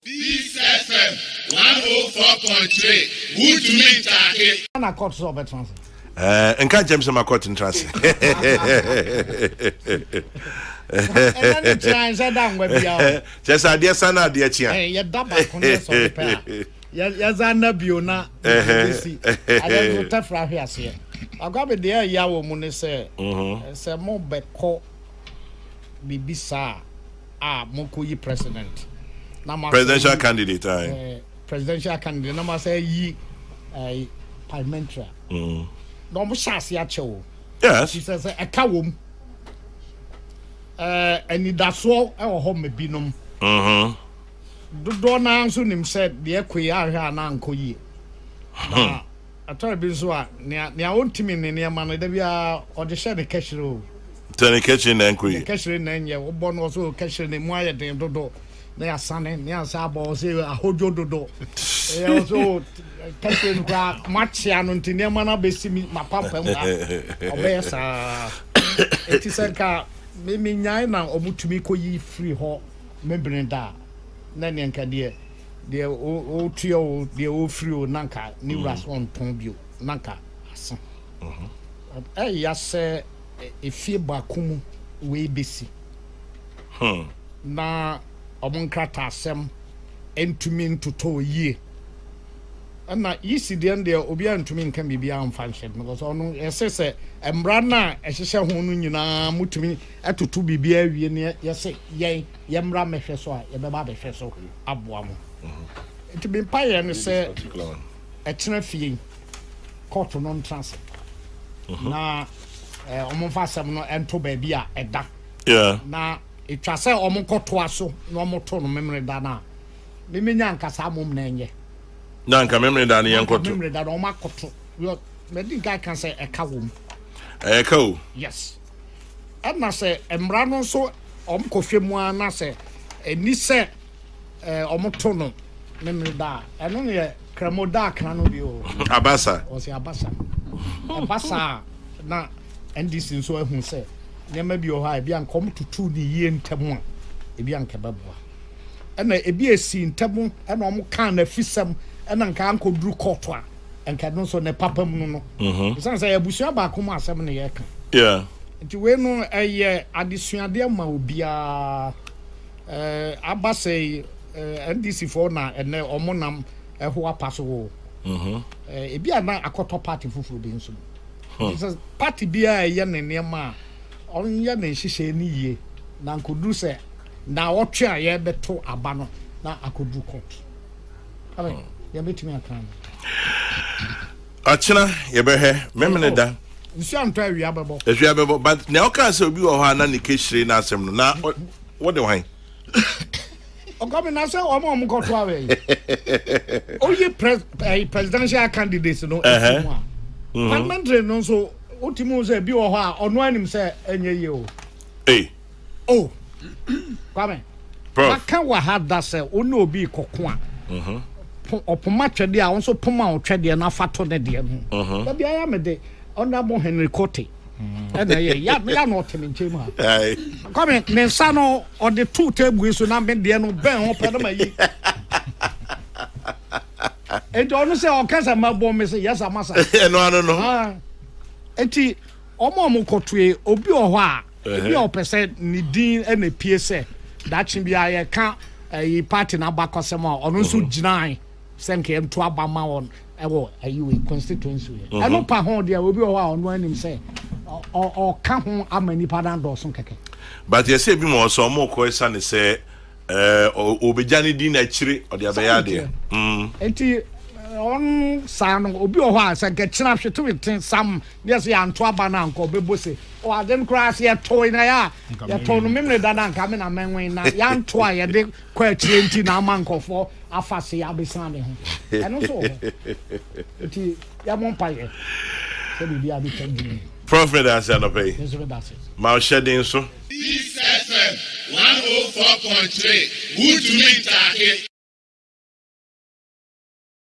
Peace FM 104.3. Who to me take? Na court so better. Enka James ma court in trans. Just idea sana dia chia. Ya daba kono so repair. Ya zana biona. I don't tafra hwe ase. Agwa be de ya wo mu ne se mo beko bibisa mo ko yi president. Presidential candidate, presidential candidate. No ma say yi parliamentary. No mo shase ya chewo. Yes. She says e ka wom. Eni daso e wo ho mebinom. Do na nso nim said de ekoyi ahwa na ankoyi. Na atore bi nso a ne ontimi ne ma no da bia o de hye ne kashiro. Tani kitchen na ankoyi. Kashiro na nye wo bo no so kashiro ne mu aye den dodo. Na ya sane na ya sabo se ahojo dodo. E so kashiro kwa machia no ntine ma na besimi mapampa mu. Obesa. Eti senka me nyai na omutumi koyi free ho membrin da. Na ne nka de o trio de o free o nanka ni ras on ton bio nanka asan. Ya se efie ba kumu we besi. Na omunkrata asem entumi ntoto yie. Ana yisi de ende obi antumi nka bibia amfanhye because ono yesese embra na ehihye ho no nyina mutumi atoto bibia awie ne yese yemra mehwe so a yebeba behwe so aboa mo. It be paye ne se etena fie court no transit. Na omonfa asem no ento ba bia eda. Yeah. Na etwa se omonkoto aso na omoto no memre da na memenya nkasa mom na enye. Nanka memory da ne yankoto. Memory da no makoto. Yo me din guy can say e ka wom. E ka o. Yes. And na say emra no so omkohwe mu ana say eni se omoto no memory da. Eno ne kramo da kan no bi o. Abasa. O say abasa. Abasa na NDC so ehun say nyama bi o ha bi ankom tutu ni yie ntemu a ebi anka babua. Ena ebi esi ntemu ena omo kan na fisam ena nka anko duru court a enka no so ne papa mu no so say abusua ba ko mu asem ne ye ka yeah nti we no eye adesuade ma obia abase NDC for na ene omo nam eho apaso wo ebi ana akoto party fufuru bi nso so party bia ye ne nema on ye ne hihye ni yie na nkodu se na wotwe a ye beto aba no na akodu court abe ye betimi akan achina ye behe memene da nsu anto awia bebo awia bebo but na oka se obi wo ha na ne keshire na asem no na what the wine ogomi na se omo koto awe oye presidential candidates no parliamentary no so ultimo se bi wo ha ono anim se enye ye o oh kwame aka wa hada se ono obi kokko a opoma twede a wonso poma o twede na fato ne de no da bia ya me de honorable Henry Kote and ya no temi nchemu ha kwame ne nsa no o de two table so na me de no ben ho pedo mayi e do no se o kasa mabo me se yes amasa no enti omo kotwe obi o ho a ebi o pese ni din e na pie se that chin bia ye ka e party na bakosem a ono nso ginan senke ento abama won ewo ayi constituency e no pa ho dia obi o ho a ono anim se o ka ho amani padan do so keke but ye say bi mo so mo ko esa ne se obejani din na chire o dia be ya de enti on san obi o ho a se ke china hweto weten sam yes ya nto aba na nko bebose o adem cross ya toy na ya to no memre da na nka me na menwen na ya nto a ye de kwa chire nti na ama nkofo afase ya besan ne ho eno so enti ya mon paye se bi abi tandi prophet as an obey ma shedding so Peace FM 104.3 Who to me take